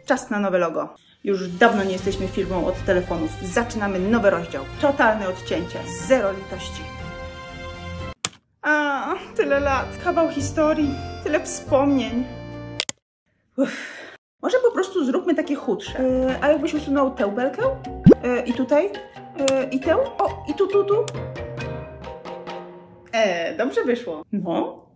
Czas na nowe logo. Już dawno nie jesteśmy firmą od telefonów. Zaczynamy nowy rozdział. Totalne odcięcie. Zero litości. A, tyle lat. Kawał historii. Tyle wspomnień. Może po prostu zróbmy takie chudsze. A jakbyś usunął tę belkę? I tutaj? I tę? O, i tu. Dobrze wyszło. No.